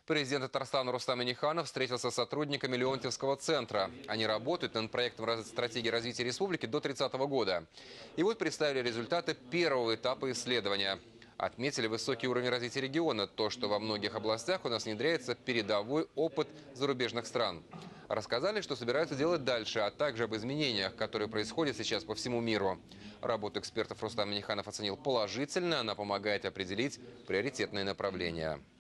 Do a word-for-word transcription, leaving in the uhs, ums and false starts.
Президент Татарстана Рустам Минниханов встретился с сотрудниками Леонтьевского центра. Они работают над проектом стратегии развития республики до тридцатого года. И вот представили результаты первого этапа исследования. Отметили высокий уровень развития региона, то, что во многих областях у нас внедряется передовой опыт зарубежных стран. Рассказали, что собираются делать дальше, а также об изменениях, которые происходят сейчас по всему миру. Работу экспертов Рустам Минниханов оценил положительно, она помогает определить приоритетные направления.